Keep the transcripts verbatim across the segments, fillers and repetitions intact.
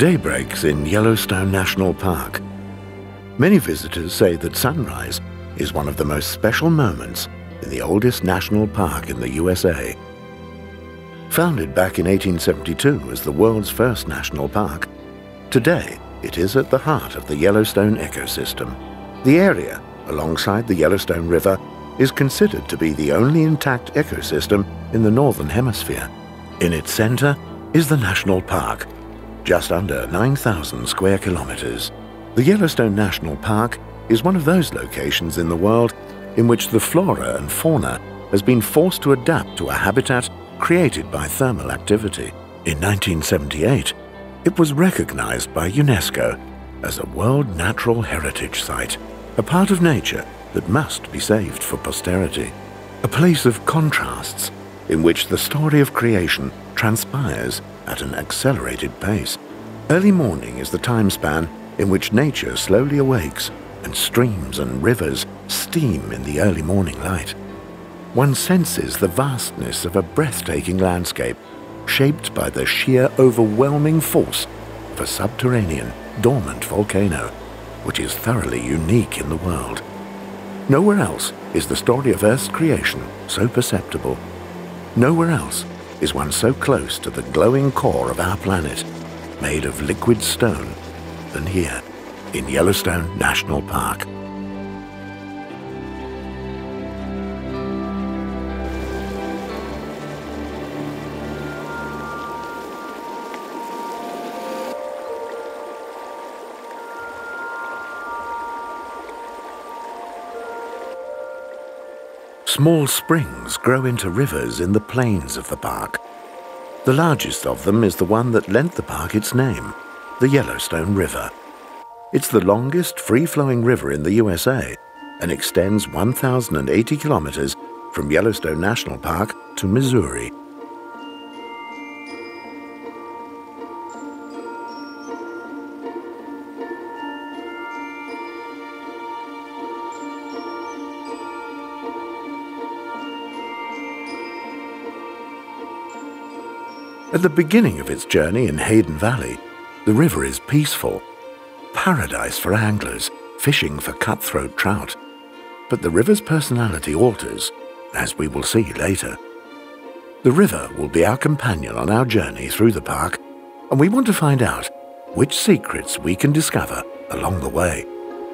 Day breaks in Yellowstone National Park. Many visitors say that sunrise is one of the most special moments in the oldest national park in the U S A. Founded back in eighteen seventy-two as the world's first national park, today it is at the heart of the Yellowstone ecosystem. The area, alongside the Yellowstone River, is considered to be the only intact ecosystem in the Northern Hemisphere. In its center is the national park, just under nine thousand square kilometers. The Yellowstone National Park is one of those locations in the world in which the flora and fauna has been forced to adapt to a habitat created by thermal activity. In nineteen seventy-eight, it was recognized by UNESCO as a World Natural Heritage Site, a part of nature that must be saved for posterity. A place of contrasts in which the story of creation transpires at an accelerated pace. Early morning is the time span in which nature slowly awakes and streams and rivers steam in the early morning light. One senses the vastness of a breathtaking landscape shaped by the sheer overwhelming force of a subterranean, dormant volcano, which is thoroughly unique in the world. Nowhere else is the story of Earth's creation so perceptible. Nowhere else is one so close to the glowing core of our planet, made of liquid stone, than here in Yellowstone National Park. Small springs grow into rivers in the plains of the park. The largest of them is the one that lent the park its name, the Yellowstone River. It's the longest free-flowing river in the U S A and extends one thousand eighty kilometers from Yellowstone National Park to Missouri. At the beginning of its journey in Hayden Valley, the river is peaceful, paradise for anglers fishing for cutthroat trout. But the river's personality alters, as we will see later. The river will be our companion on our journey through the park, and we want to find out which secrets we can discover along the way.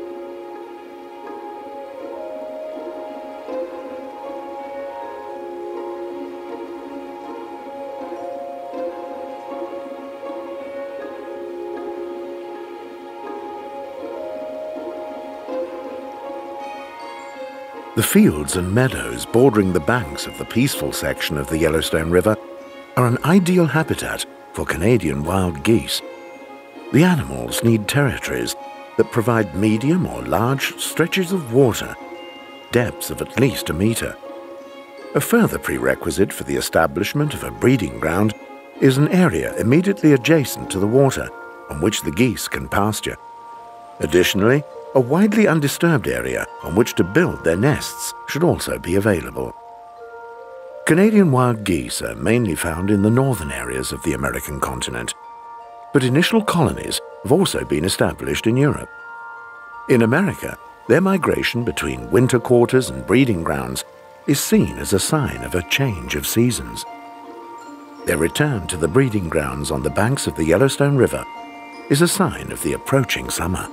The fields and meadows bordering the banks of the peaceful section of the Yellowstone River are an ideal habitat for Canadian wild geese. The animals need territories that provide medium or large stretches of water, depths of at least a meter. A further prerequisite for the establishment of a breeding ground is an area immediately adjacent to the water on which the geese can pasture. Additionally, a widely undisturbed area on which to build their nests should also be available. Canadian wild geese are mainly found in the northern areas of the American continent, but initial colonies have also been established in Europe. In America, their migration between winter quarters and breeding grounds is seen as a sign of a change of seasons. Their return to the breeding grounds on the banks of the Yellowstone River is a sign of the approaching summer.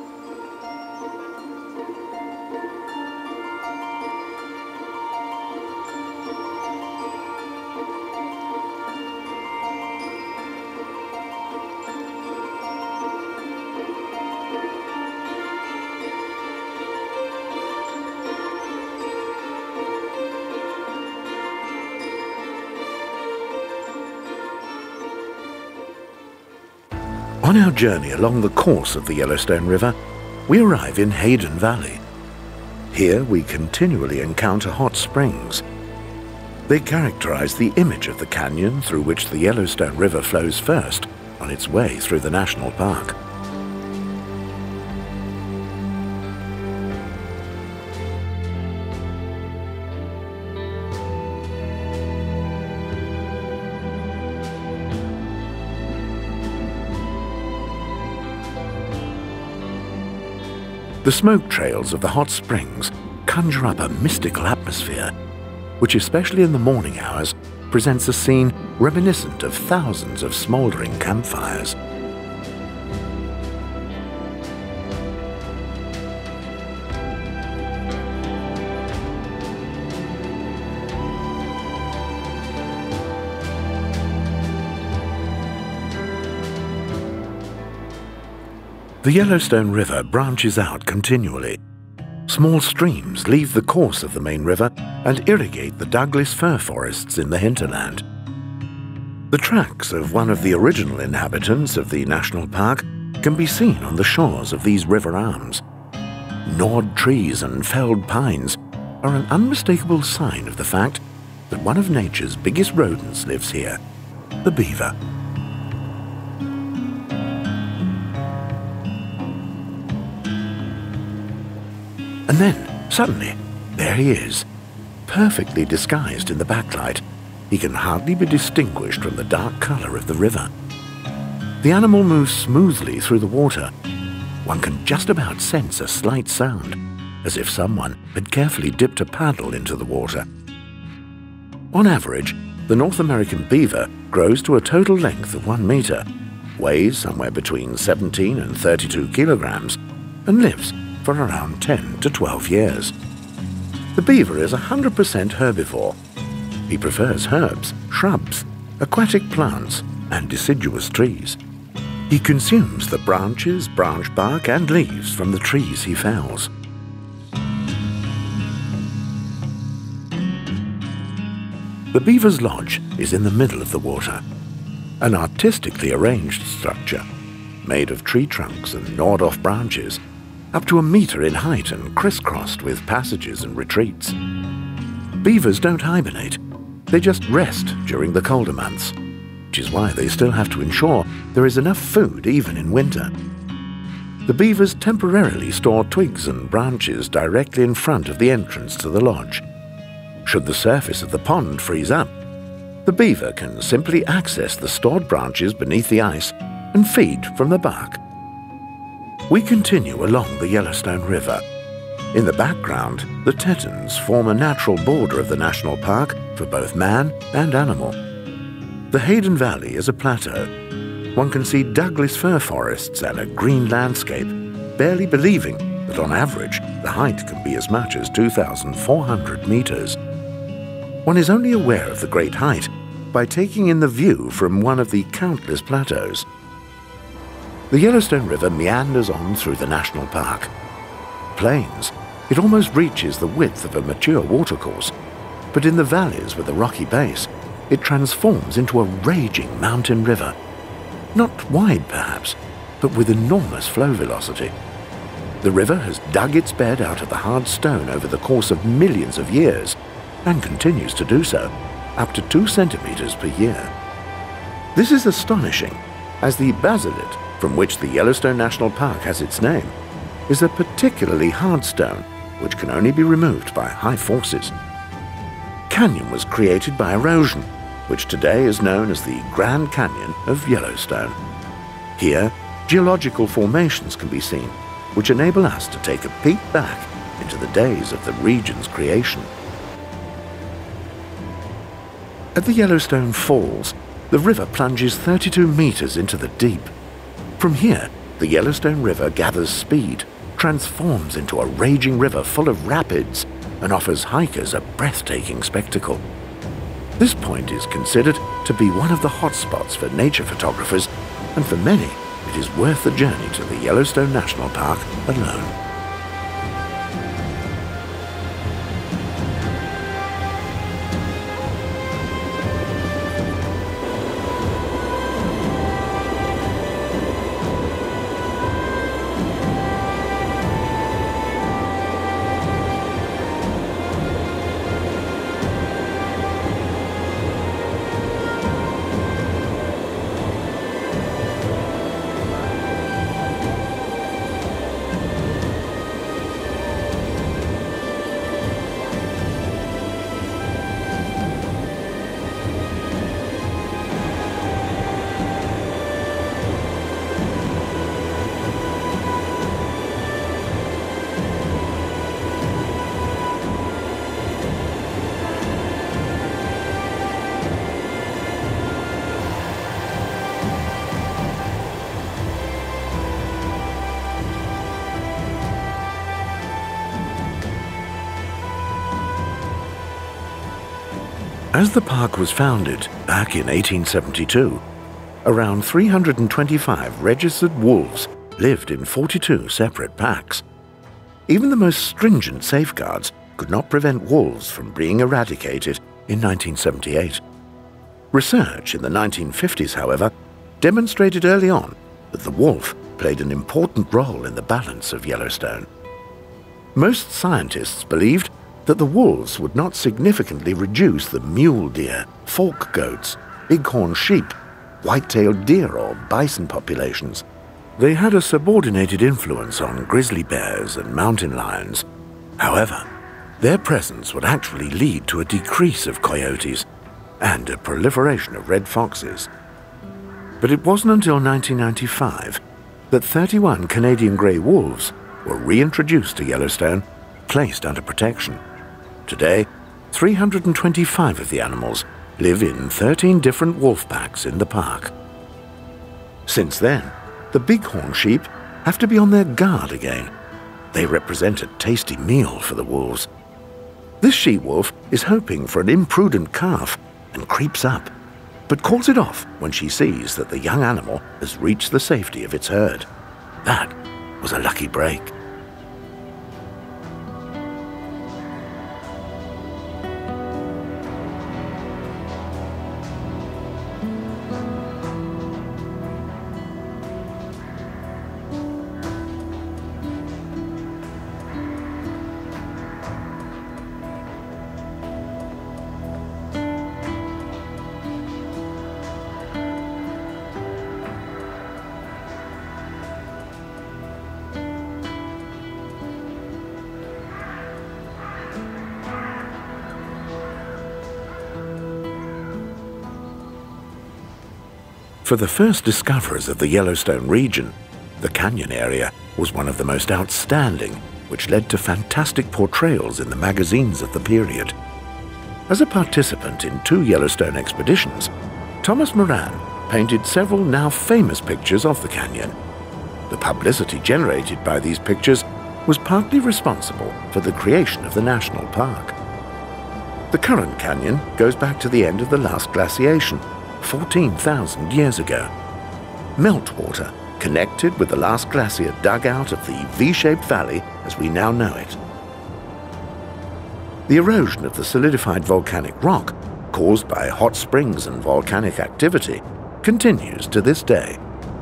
On our journey along the course of the Yellowstone River, we arrive in Hayden Valley. Here we continually encounter hot springs. They characterize the image of the canyon through which the Yellowstone River flows first on its way through the national park. The smoke trails of the hot springs conjure up a mystical atmosphere, which especially in the morning hours presents a scene reminiscent of thousands of smouldering campfires. The Yellowstone River branches out continually. Small streams leave the course of the main river and irrigate the Douglas fir forests in the hinterland. The tracks of one of the original inhabitants of the national park can be seen on the shores of these river arms. Gnawed trees and felled pines are an unmistakable sign of the fact that one of nature's biggest rodents lives here, the beaver. And then, suddenly, there he is, perfectly disguised in the backlight. He can hardly be distinguished from the dark color of the river. The animal moves smoothly through the water. One can just about sense a slight sound, as if someone had carefully dipped a paddle into the water. On average, the North American beaver grows to a total length of one meter, weighs somewhere between seventeen and thirty-two kilograms, and lives for around ten to twelve years. The beaver is one hundred percent herbivore. He prefers herbs, shrubs, aquatic plants, and deciduous trees. He consumes the branches, branch bark, and leaves from the trees he fells. The beaver's lodge is in the middle of the water, an artistically arranged structure made of tree trunks and gnawed-off branches, up to a meter in height and crisscrossed with passages and retreats. Beavers don't hibernate, they just rest during the colder months, which is why they still have to ensure there is enough food even in winter. The beavers temporarily store twigs and branches directly in front of the entrance to the lodge. Should the surface of the pond freeze up, the beaver can simply access the stored branches beneath the ice and feed from the bark. We continue along the Yellowstone River. In the background, the Tetons form a natural border of the national park for both man and animal. The Hayden Valley is a plateau. One can see Douglas fir forests and a green landscape, barely believing that on average the height can be as much as two thousand four hundred meters. One is only aware of the great height by taking in the view from one of the countless plateaus. The Yellowstone River meanders on through the national park. Plains, it almost reaches the width of a mature watercourse, but in the valleys with a rocky base, it transforms into a raging mountain river. Not wide, perhaps, but with enormous flow velocity. The river has dug its bed out of the hard stone over the course of millions of years, and continues to do so, up to two centimeters per year. This is astonishing, as the basalit, from which the Yellowstone National Park has its name, is a particularly hard stone which can only be removed by high forces. Canyon was created by erosion, which today is known as the Grand Canyon of Yellowstone. Here, geological formations can be seen, which enable us to take a peek back into the days of the region's creation. At the Yellowstone Falls, the river plunges thirty-two meters into the deep. From here, the Yellowstone River gathers speed, transforms into a raging river full of rapids, and offers hikers a breathtaking spectacle. This point is considered to be one of the hotspots for nature photographers, and for many, it is worth the journey to the Yellowstone National Park alone. As the park was founded back in eighteen seventy-two, around three hundred twenty-five registered wolves lived in forty-two separate packs. Even the most stringent safeguards could not prevent wolves from being eradicated in nineteen seventy-eight. Research in the nineteen fifties, however, demonstrated early on that the wolf played an important role in the balance of Yellowstone. Most scientists believed that the wolves would not significantly reduce the mule deer, fork goats, bighorn sheep, white-tailed deer or bison populations. They had a subordinated influence on grizzly bears and mountain lions. However, their presence would actually lead to a decrease of coyotes and a proliferation of red foxes. But it wasn't until nineteen ninety-five that thirty-one Canadian grey wolves were reintroduced to Yellowstone, placed under protection. Today, three hundred twenty-five of the animals live in thirteen different wolf packs in the park. Since then, the bighorn sheep have to be on their guard again. They represent a tasty meal for the wolves. This she-wolf is hoping for an imprudent calf and creeps up, but calls it off when she sees that the young animal has reached the safety of its herd. That was a lucky break. For the first discoverers of the Yellowstone region, the canyon area was one of the most outstanding, which led to fantastic portrayals in the magazines of the period. As a participant in two Yellowstone expeditions, Thomas Moran painted several now famous pictures of the canyon. The publicity generated by these pictures was partly responsible for the creation of the national park. The current canyon goes back to the end of the last glaciation, fourteen thousand years ago. Meltwater connected with the last glacier dug out of the V-shaped valley as we now know it. The erosion of the solidified volcanic rock, caused by hot springs and volcanic activity, continues to this day.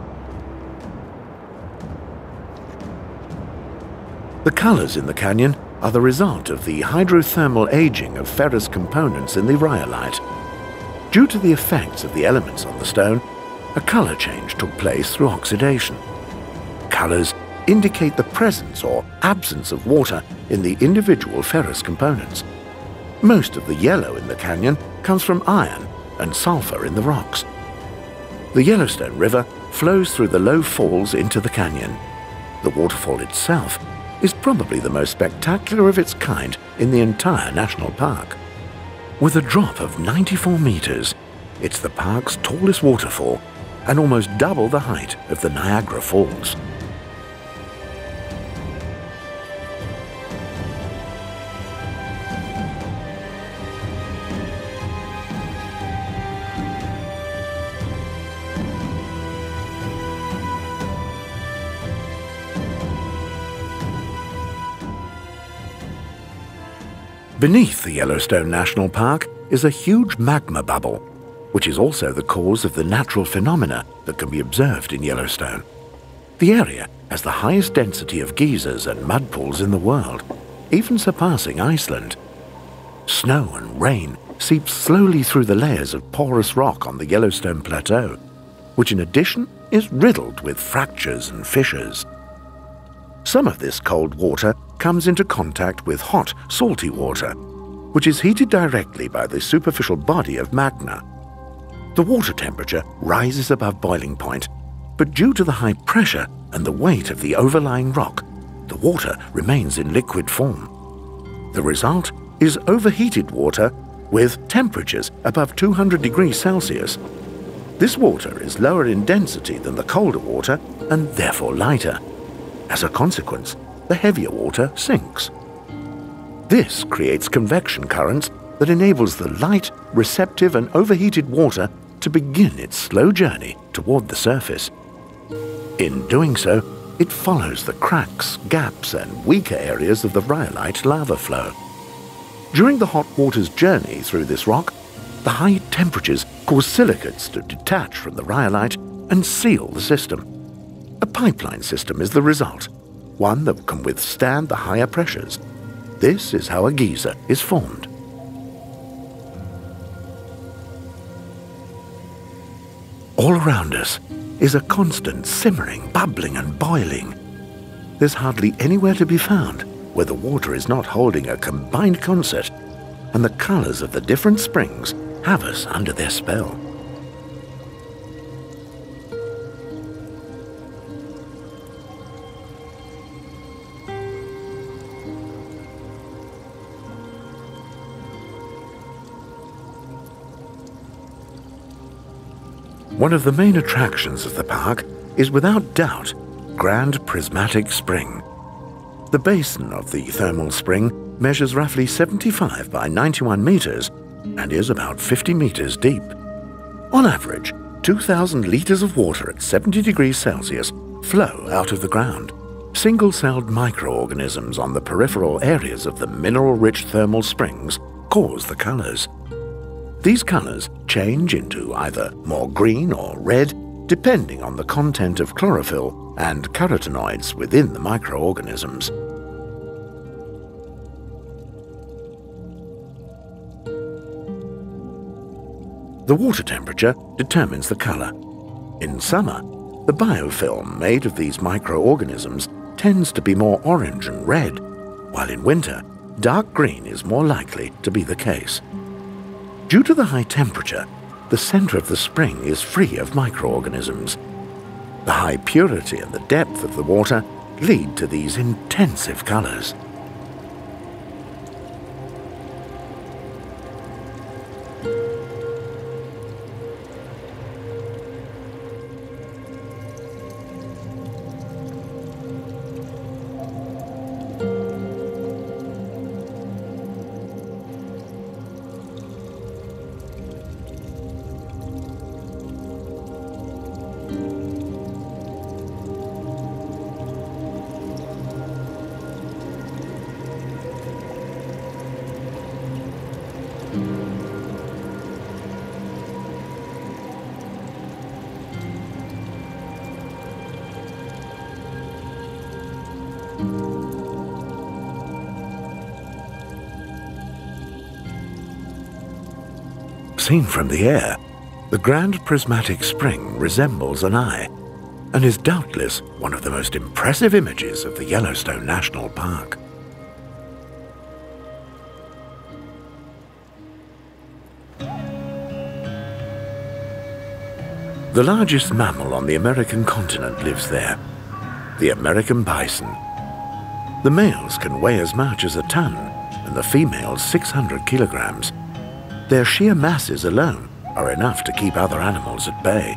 The colors in the canyon are the result of the hydrothermal aging of ferrous components in the rhyolite. Due to the effects of the elements on the stone, a color change took place through oxidation. Colors indicate the presence or absence of water in the individual ferrous components. Most of the yellow in the canyon comes from iron and sulfur in the rocks. The Yellowstone River flows through the low falls into the canyon. The waterfall itself is probably the most spectacular of its kind in the entire national park. With a drop of ninety-four meters, it's the park's tallest waterfall and almost double the height of the Niagara Falls. Beneath the Yellowstone National Park is a huge magma bubble, which is also the cause of the natural phenomena that can be observed in Yellowstone. The area has the highest density of geysers and mud pools in the world, even surpassing Iceland. Snow and rain seep slowly through the layers of porous rock on the Yellowstone Plateau, which in addition is riddled with fractures and fissures. Some of this cold water comes into contact with hot, salty water, which is heated directly by the superficial body of magma. The water temperature rises above boiling point, but due to the high pressure and the weight of the overlying rock, the water remains in liquid form. The result is overheated water with temperatures above two hundred degrees Celsius. This water is lower in density than the colder water and therefore lighter. As a consequence, the heavier water sinks. This creates convection currents that enables the light, receptive and overheated water to begin its slow journey toward the surface. In doing so, it follows the cracks, gaps and weaker areas of the rhyolite lava flow. During the hot water's journey through this rock, the high temperatures cause silicates to detach from the rhyolite and seal the system. A pipeline system is the result, one that can withstand the higher pressures. This is how a geyser is formed. All around us is a constant simmering, bubbling and boiling. There's hardly anywhere to be found where the water is not holding a combined concert, and the colors of the different springs have us under their spell. One of the main attractions of the park is without doubt Grand Prismatic Spring. The basin of the thermal spring measures roughly seventy-five by ninety-one meters and is about fifty meters deep. On average, two thousand liters of water at seventy degrees Celsius flow out of the ground. Single-celled microorganisms on the peripheral areas of the mineral-rich thermal springs cause the colors. These colors change into either more green or red, depending on the content of chlorophyll and carotenoids within the microorganisms. The water temperature determines the color. In summer, the biofilm made of these microorganisms tends to be more orange and red, while in winter, dark green is more likely to be the case. Due to the high temperature, the center of the spring is free of microorganisms. The high purity and the depth of the water lead to these intensive colors. Seen from the air, the Grand Prismatic Spring resembles an eye and is doubtless one of the most impressive images of the Yellowstone National Park. The largest mammal on the American continent lives there, the American bison. The males can weigh as much as a ton and the females six hundred kilograms. Their sheer masses alone are enough to keep other animals at bay.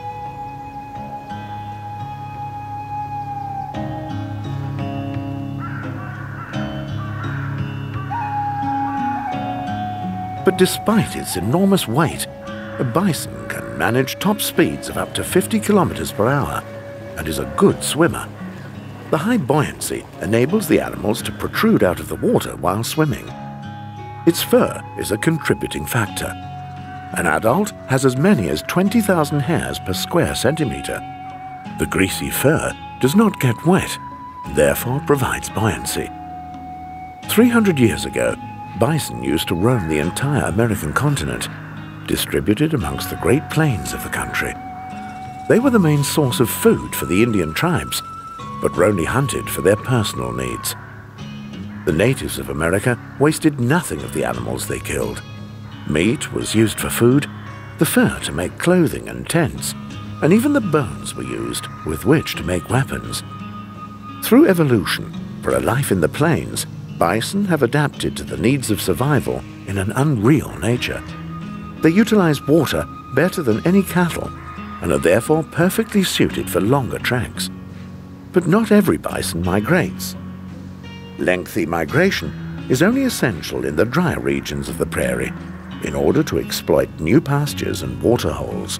But despite its enormous weight, a bison can manage top speeds of up to fifty kilometers per hour and is a good swimmer. The high buoyancy enables the animals to protrude out of the water while swimming. Its fur is a contributing factor. An adult has as many as twenty thousand hairs per square centimeter. The greasy fur does not get wet, therefore provides buoyancy. three hundred years ago, bison used to roam the entire American continent, distributed amongst the Great Plains of the country. They were the main source of food for the Indian tribes, but were only hunted for their personal needs. The natives of America wasted nothing of the animals they killed. Meat was used for food, the fur to make clothing and tents, and even the bones were used with which to make weapons. Through evolution, for a life in the plains, bison have adapted to the needs of survival in an unreal nature. They utilize water better than any cattle and are therefore perfectly suited for longer treks. But not every bison migrates. Lengthy migration is only essential in the drier regions of the prairie in order to exploit new pastures and water holes.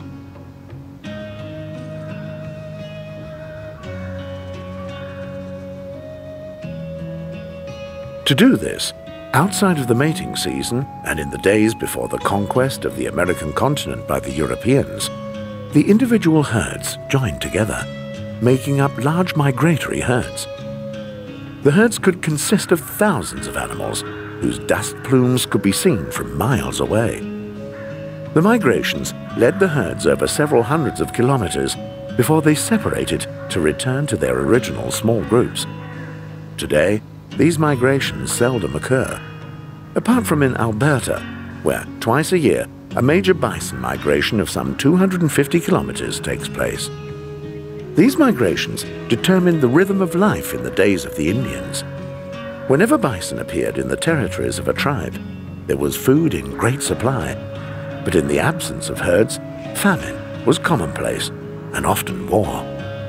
To do this, outside of the mating season and in the days before the conquest of the American continent by the Europeans, the individual herds joined together, making up large migratory herds. The herds could consist of thousands of animals whose dust plumes could be seen from miles away. The migrations led the herds over several hundreds of kilometers before they separated to return to their original small groups. Today, these migrations seldom occur, apart from in Alberta, where twice a year a major bison migration of some two hundred fifty kilometers takes place. These migrations determined the rhythm of life in the days of the Indians. Whenever bison appeared in the territories of a tribe, there was food in great supply, but in the absence of herds, famine was commonplace and often war.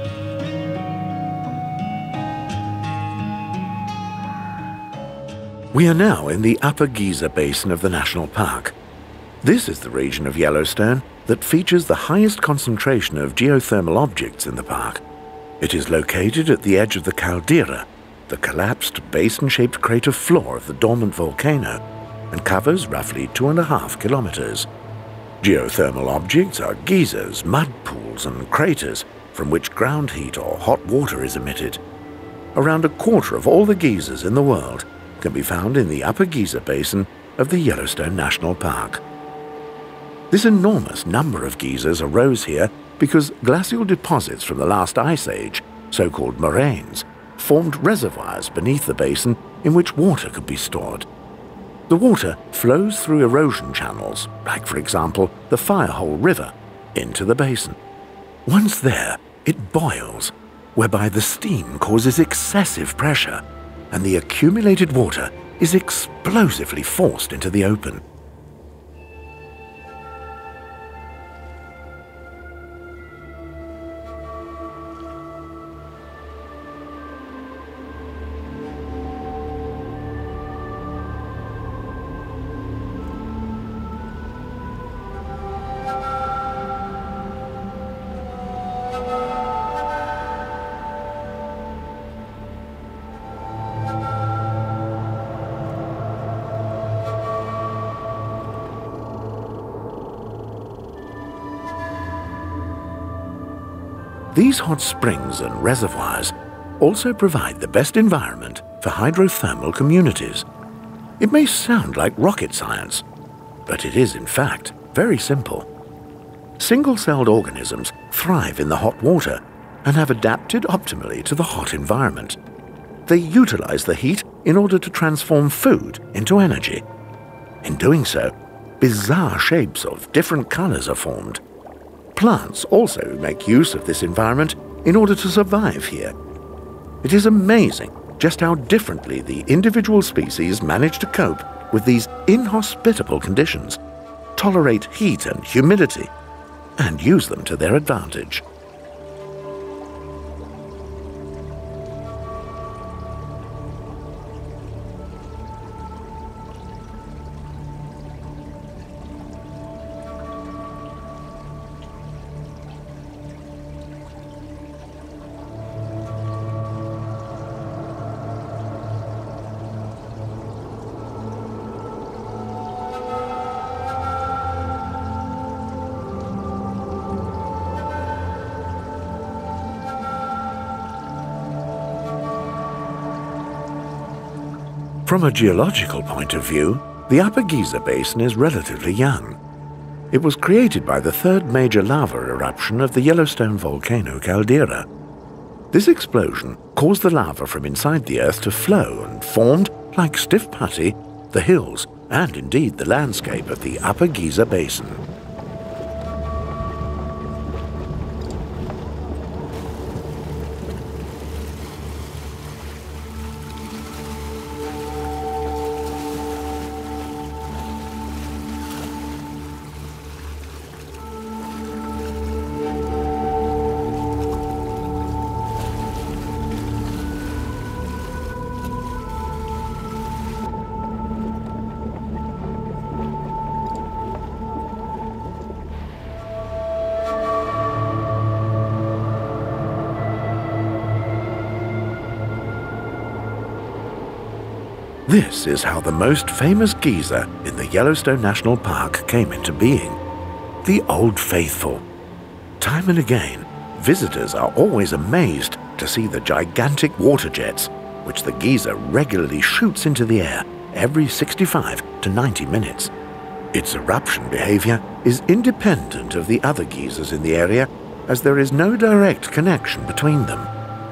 We are now in the Upper Giza Basin of the National Park. This is the region of Yellowstone that features the highest concentration of geothermal objects in the park. It is located at the edge of the caldera, the collapsed basin-shaped crater floor of the dormant volcano, and covers roughly two and a half kilometers. Geothermal objects are geysers, mud pools, and craters from which ground heat or hot water is emitted. Around a quarter of all the geysers in the world can be found in the Upper Giza Basin of the Yellowstone National Park. This enormous number of geysers arose here because glacial deposits from the last ice age, so-called moraines, formed reservoirs beneath the basin in which water could be stored. The water flows through erosion channels, like for example the Firehole River, into the basin. Once there, it boils, whereby the steam causes excessive pressure, and the accumulated water is explosively forced into the open. These hot springs and reservoirs also provide the best environment for hydrothermal communities. It may sound like rocket science, but it is in fact very simple. Single-celled organisms thrive in the hot water and have adapted optimally to the hot environment. They utilize the heat in order to transform food into energy. In doing so, bizarre shapes of different colors are formed. Plants also make use of this environment in order to survive here. It is amazing just how differently the individual species manage to cope with these inhospitable conditions, tolerate heat and humidity, and use them to their advantage. From a geological point of view, the Upper Giza Basin is relatively young. It was created by the third major lava eruption of the Yellowstone volcano caldera. This explosion caused the lava from inside the earth to flow and formed, like stiff putty, the hills and indeed the landscape of the Upper Giza Basin. This is how the most famous geyser in the Yellowstone National Park came into being. The Old Faithful. Time and again, visitors are always amazed to see the gigantic water jets, which the geyser regularly shoots into the air every sixty-five to ninety minutes. Its eruption behavior is independent of the other geysers in the area, as there is no direct connection between them.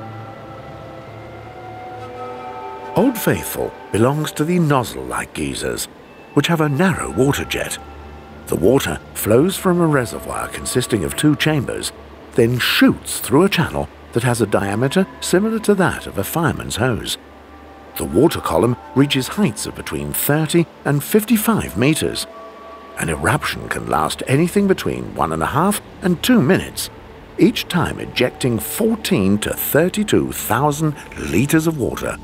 Old Faithful belongs to the nozzle-like geysers, which have a narrow water jet. The water flows from a reservoir consisting of two chambers, then shoots through a channel that has a diameter similar to that of a fireman's hose. The water column reaches heights of between thirty and fifty-five meters. An eruption can last anything between one and a half and two minutes, each time ejecting fourteen to thirty-two thousand liters of water.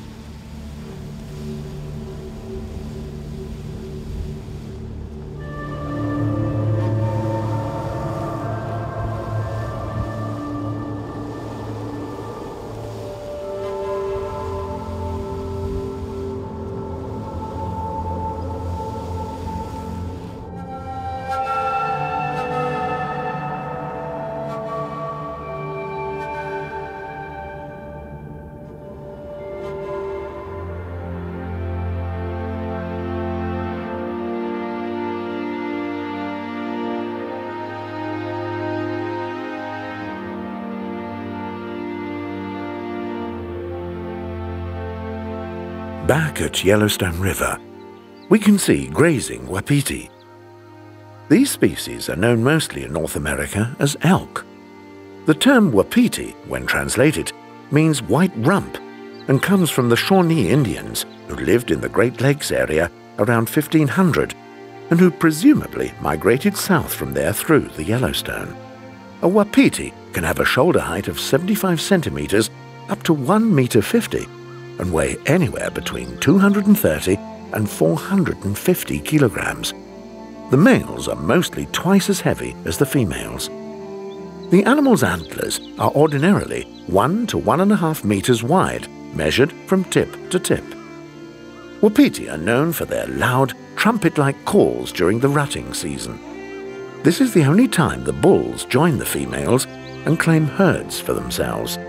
Back at Yellowstone River, we can see grazing wapiti. These species are known mostly in North America as elk. The term wapiti, when translated, means white rump and comes from the Shawnee Indians who lived in the Great Lakes area around fifteen hundred and who presumably migrated south from there through the Yellowstone. A wapiti can have a shoulder height of seventy-five centimeters up to one meter fifty and weigh anywhere between two hundred thirty and four hundred fifty kilograms. The males are mostly twice as heavy as the females. The animal's antlers are ordinarily one to one and a half meters wide, measured from tip to tip. Wapiti are known for their loud, trumpet-like calls during the rutting season. This is the only time the bulls join the females and claim herds for themselves.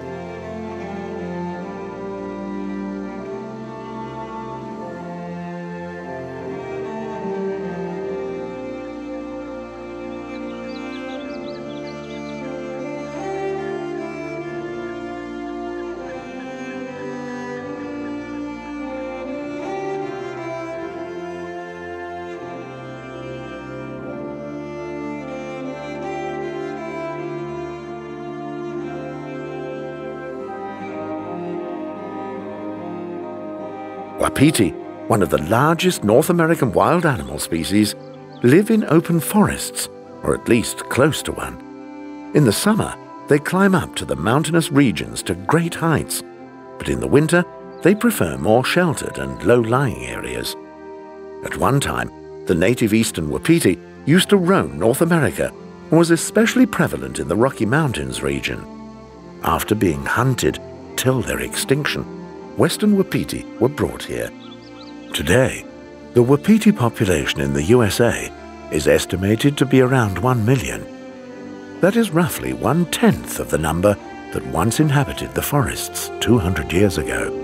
Wapiti, one of the largest North American wild animal species, live in open forests, or at least close to one. In the summer, they climb up to the mountainous regions to great heights, but in the winter, they prefer more sheltered and low-lying areas. At one time, the native eastern wapiti used to roam North America and was especially prevalent in the Rocky Mountains region. After being hunted till their extinction, western wapiti were brought here. Today, the wapiti population in the U S A is estimated to be around one million. That is roughly one-tenth of the number that once inhabited the forests two hundred years ago.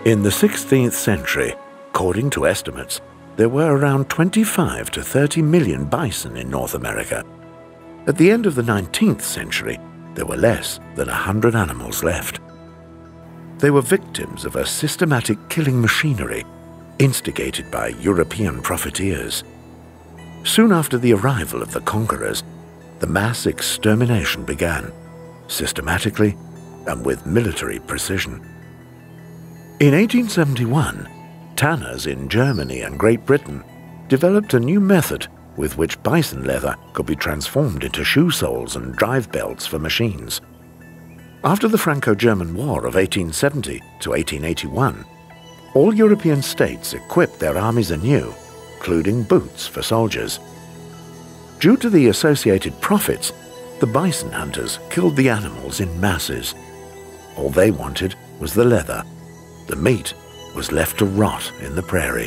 In the sixteenth century, according to estimates, there were around twenty-five to thirty million bison in North America. At the end of the nineteenth century, there were less than a hundred animals left. They were victims of a systematic killing machinery instigated by European profiteers. Soon after the arrival of the conquerors, the mass extermination began, systematically and with military precision. In eighteen seventy-one, tanners in Germany and Great Britain developed a new method with which bison leather could be transformed into shoe soles and drive belts for machines. After the Franco-German War of eighteen seventy to eighteen eighty-one, all European states equipped their armies anew, including boots for soldiers. Due to the associated profits, the bison hunters killed the animals in masses. All they wanted was the leather. The meat was left to rot in the prairie.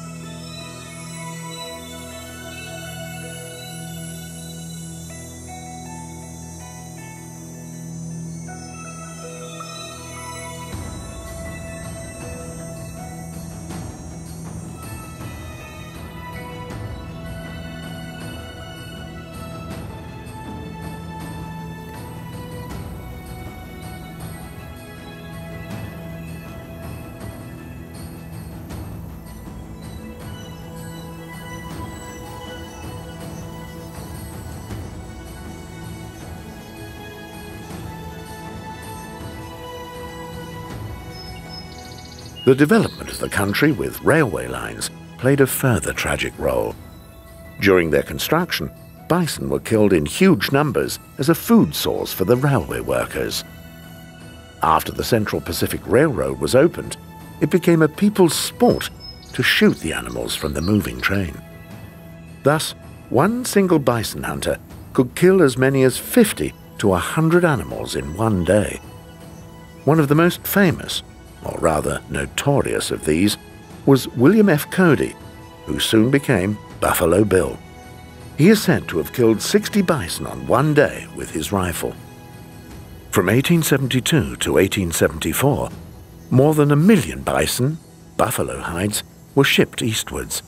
The development of the country with railway lines played a further tragic role. During their construction, bison were killed in huge numbers as a food source for the railway workers. After the Central Pacific Railroad was opened, it became a people's sport to shoot the animals from the moving train. Thus, one single bison hunter could kill as many as fifty to one hundred animals in one day. One of the most famous, or rather notorious of these, was William F. Cody, who soon became Buffalo Bill. He is said to have killed sixty bison on one day with his rifle. From eighteen seventy-two to eighteen seventy-four, more than a million bison, buffalo hides, were shipped eastwards.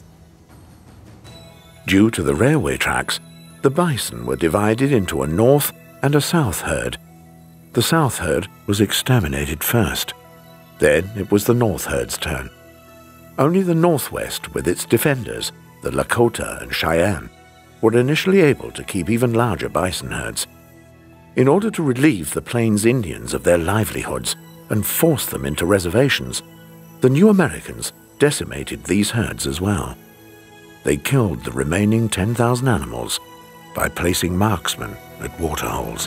Due to the railway tracks, the bison were divided into a north and a south herd. The south herd was exterminated first. Then it was the north herd's turn. Only the northwest, with its defenders, the Lakota and Cheyenne, were initially able to keep even larger bison herds. In order to relieve the Plains Indians of their livelihoods and force them into reservations, the new Americans decimated these herds as well. They killed the remaining ten thousand animals by placing marksmen at waterholes.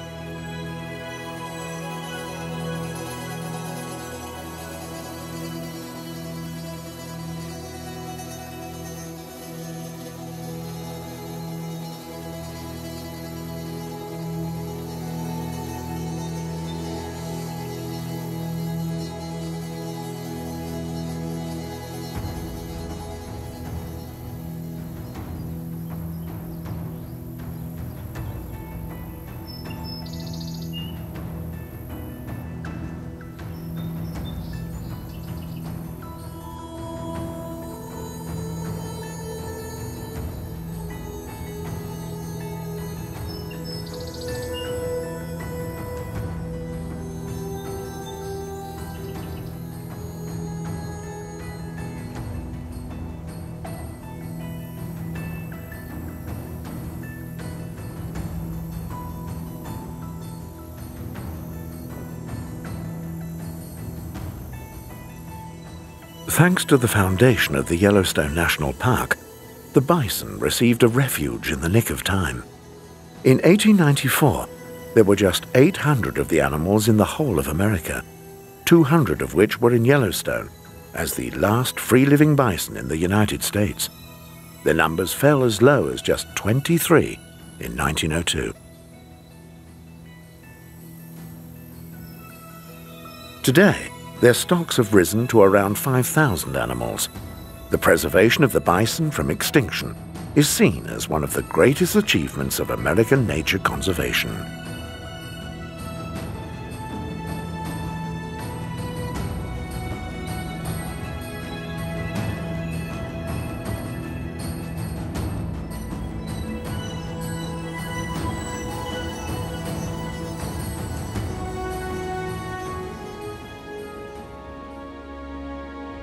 Thanks to the foundation of the Yellowstone National Park, the bison received a refuge in the nick of time. In eighteen ninety-four, there were just eight hundred of the animals in the whole of America, two hundred of which were in Yellowstone, as the last free-living bison in the United States. Their numbers fell as low as just twenty-three in nineteen oh two. Today, their stocks have risen to around five thousand animals. The preservation of the bison from extinction is seen as one of the greatest achievements of American nature conservation.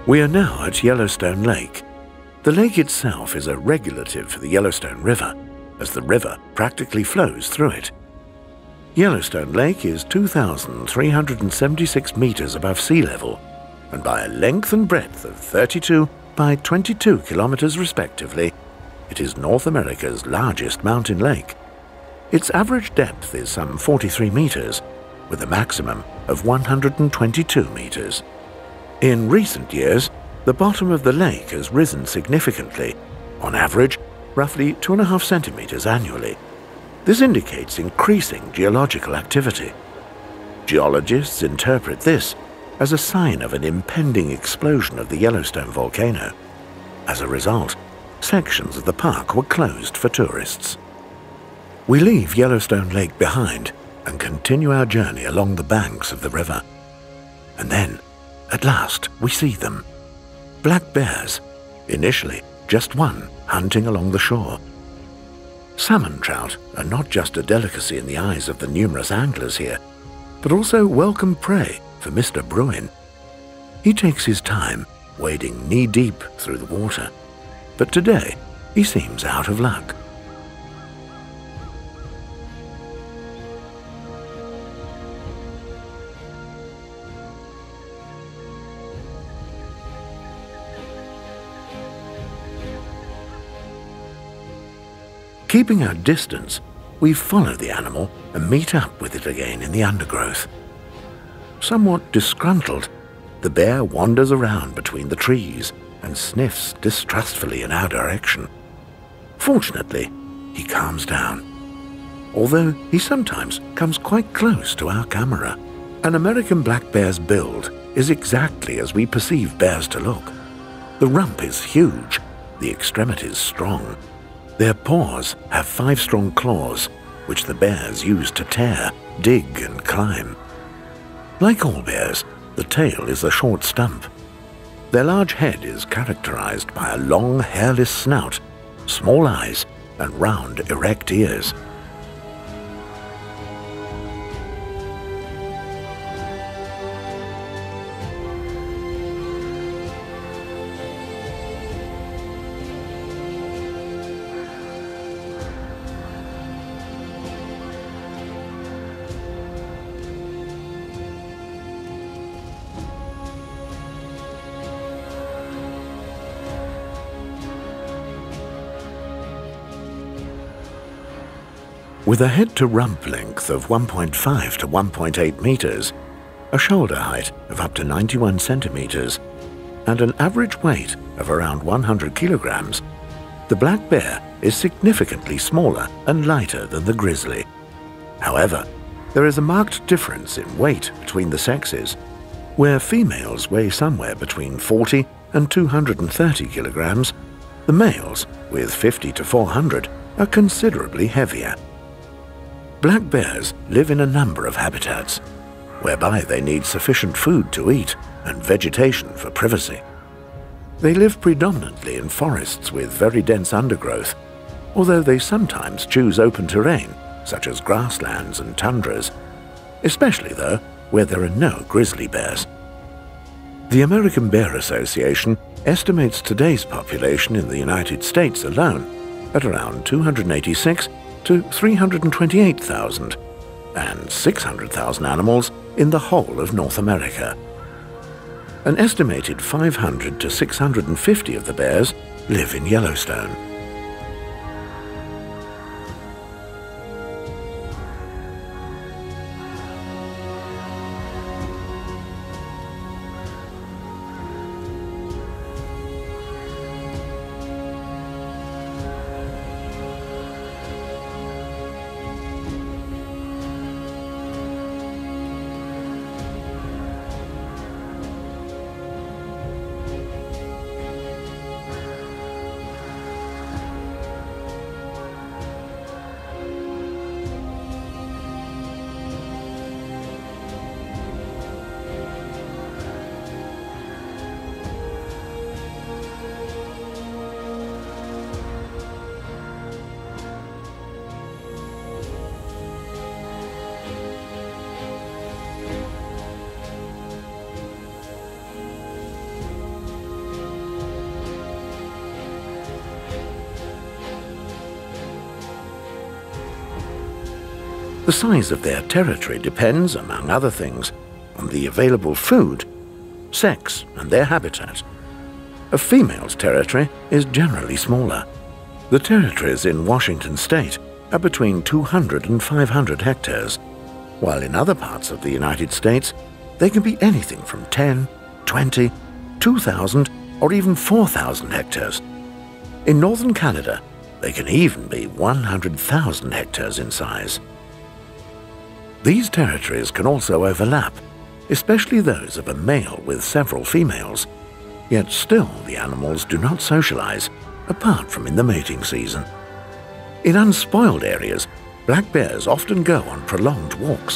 We are now at Yellowstone Lake. The lake itself is a regulative for the Yellowstone River, as the river practically flows through it. Yellowstone Lake is two thousand three hundred seventy-six meters above sea level, and by a length and breadth of thirty-two by twenty-two kilometers respectively, it is North America's largest mountain lake. Its average depth is some forty-three meters, with a maximum of one hundred twenty-two meters. In recent years, the bottom of the lake has risen significantly, on average roughly two and a half centimeters annually. This indicates increasing geological activity. Geologists interpret this as a sign of an impending explosion of the Yellowstone volcano. As a result, sections of the park were closed for tourists. We leave Yellowstone Lake behind and continue our journey along the banks of the river. And then, at last, we see them. Black bears, initially just one hunting along the shore. Salmon trout are not just a delicacy in the eyes of the numerous anglers here, but also welcome prey for Mister Bruin. He takes his time, wading knee-deep through the water, but today he seems out of luck. Keeping our distance, we follow the animal and meet up with it again in the undergrowth. Somewhat disgruntled, the bear wanders around between the trees and sniffs distrustfully in our direction. Fortunately, he calms down, although he sometimes comes quite close to our camera. An American black bear's build is exactly as we perceive bears to look. The rump is huge, the extremities strong. Their paws have five strong claws, which the bears use to tear, dig, and climb. Like all bears, the tail is a short stump. Their large head is characterized by a long, hairless snout, small eyes, and round, erect ears. With a head-to-rump length of one point five to one point eight meters, a shoulder height of up to ninety-one centimeters, and an average weight of around one hundred kilograms, the black bear is significantly smaller and lighter than the grizzly. However, there is a marked difference in weight between the sexes, where females weigh somewhere between forty and two hundred thirty kilograms, the males, with fifty to four hundred, are considerably heavier. Black bears live in a number of habitats, whereby they need sufficient food to eat and vegetation for privacy. They live predominantly in forests with very dense undergrowth, although they sometimes choose open terrain, such as grasslands and tundras, especially, though, where there are no grizzly bears. The American Bear Association estimates today's population in the United States alone at around two hundred eighty-six to three hundred twenty-eight thousand, and six hundred thousand animals in the whole of North America. An estimated five hundred to six hundred fifty of the bears live in Yellowstone. The size of their territory depends, among other things, on the available food, sex, and their habitat. A female's territory is generally smaller. The territories in Washington state are between two hundred and five hundred hectares, while in other parts of the United States, they can be anything from ten, twenty, two thousand, or even four thousand hectares. In northern Canada, they can even be one hundred thousand hectares in size. These territories can also overlap, especially those of a male with several females, yet still the animals do not socialize, apart from in the mating season. In unspoiled areas, black bears often go on prolonged walks.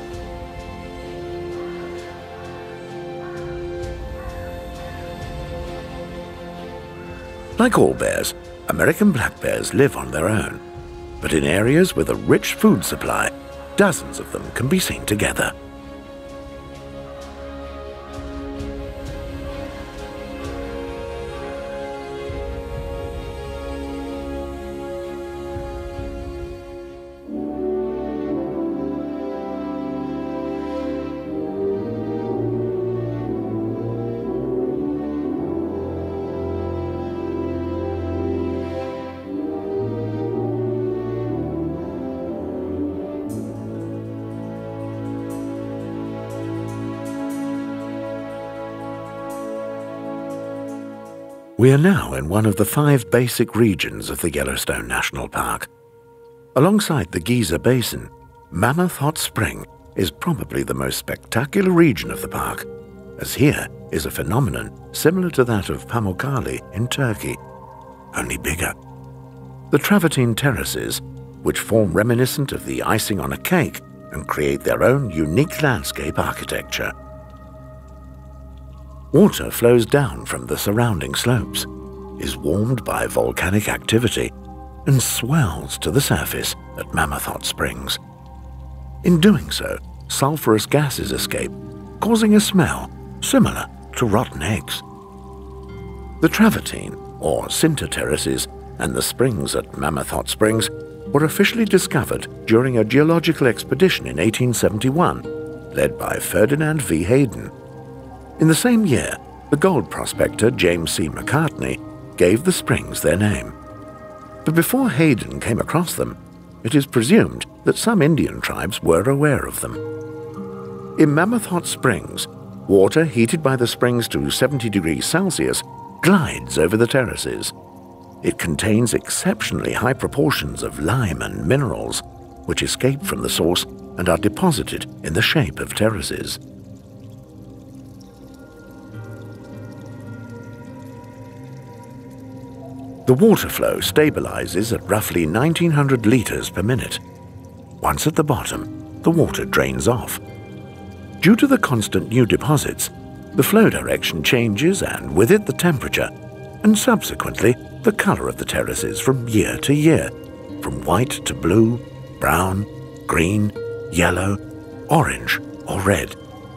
Like all bears, American black bears live on their own, but in areas with a rich food supply, dozens of them can be seen together. We are now in one of the five basic regions of the Yellowstone National Park. Alongside the Giza Basin, Mammoth Hot Spring is probably the most spectacular region of the park, as here is a phenomenon similar to that of Pamukkale in Turkey, only bigger. The Travertine Terraces, which form reminiscent of the icing on a cake and create their own unique landscape architecture. Water flows down from the surrounding slopes, is warmed by volcanic activity, and swells to the surface at Mammoth Hot Springs. In doing so, sulfurous gases escape, causing a smell similar to rotten eggs. The Travertine, or Sinter Terraces, and the springs at Mammoth Hot Springs were officially discovered during a geological expedition in eighteen seventy-one, led by Ferdinand V. Hayden. In the same year, the gold prospector James C. McCartney gave the springs their name. But before Hayden came across them, it is presumed that some Indian tribes were aware of them. In Mammoth Hot Springs, water heated by the springs to seventy degrees Celsius glides over the terraces. It contains exceptionally high proportions of lime and minerals, which escape from the source and are deposited in the shape of terraces. The water flow stabilizes at roughly nineteen hundred liters per minute. Once at the bottom, the water drains off. Due to the constant new deposits, the flow direction changes and with it the temperature, and subsequently the color of the terraces from year to year, from white to blue, brown, green, yellow, orange, or red.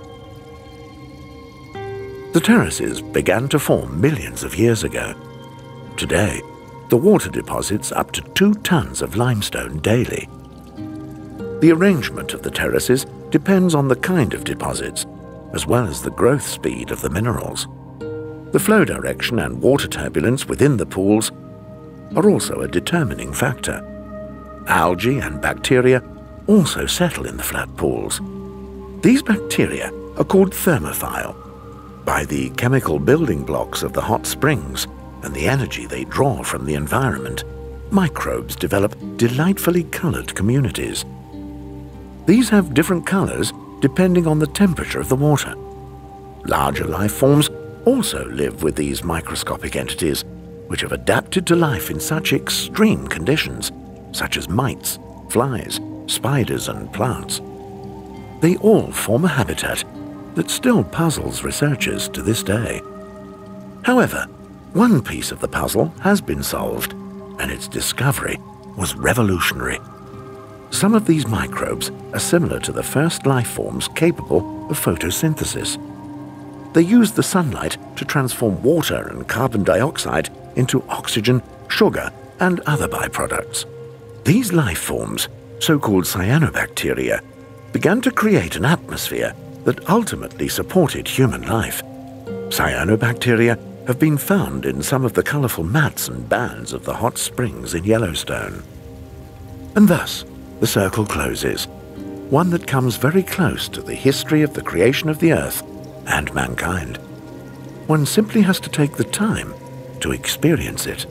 The terraces began to form millions of years ago. Today, the water deposits up to two tons of limestone daily. The arrangement of the terraces depends on the kind of deposits, as well as the growth speed of the minerals. The flow direction and water turbulence within the pools are also a determining factor. Algae and bacteria also settle in the flat pools. These bacteria are called thermophile by the chemical building blocks of the hot springs and the energy they draw from the environment. Microbes develop delightfully colored communities. These have different colors depending on the temperature of the water. Larger life forms also live with these microscopic entities, which have adapted to life in such extreme conditions, such as mites, flies, spiders, and plants. They all form a habitat that still puzzles researchers to this day. However, one piece of the puzzle has been solved, and its discovery was revolutionary. Some of these microbes are similar to the first life forms capable of photosynthesis. They use the sunlight to transform water and carbon dioxide into oxygen, sugar, and other byproducts. These life forms so-called cyanobacteria, began to create an atmosphere that ultimately supported human life. Cyanobacteria have been found in some of the colorful mats and bands of the hot springs in Yellowstone. And thus, the circle closes, one that comes very close to the history of the creation of the Earth and mankind. One simply has to take the time to experience it.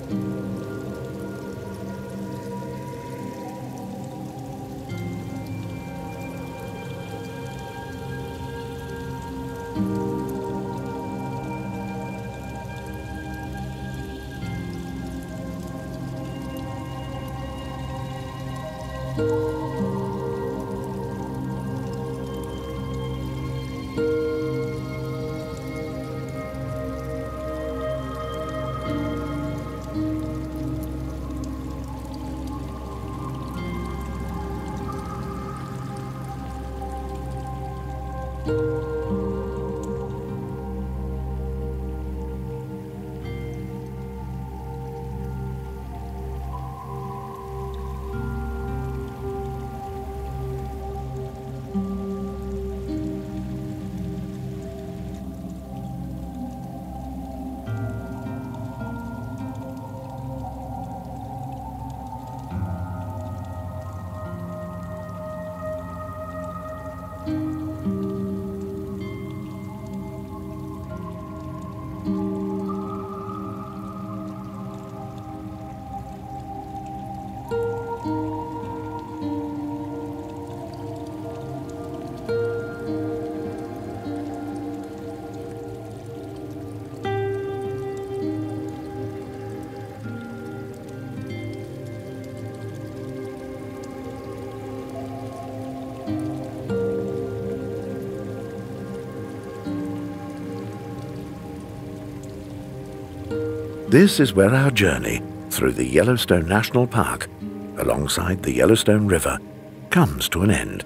This is where our journey through the Yellowstone National Park, alongside the Yellowstone River, comes to an end.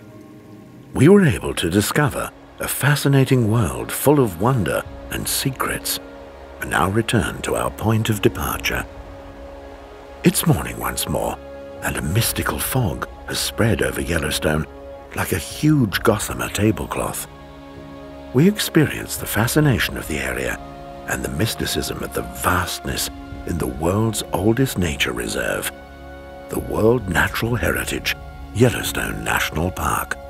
We were able to discover a fascinating world full of wonder and secrets, and now return to our point of departure. It's morning once more, and a mystical fog has spread over Yellowstone like a huge gossamer tablecloth. We experience the fascination of the area and the mysticism of the vastness in the world's oldest nature reserve, the World Natural Heritage Yellowstone National Park.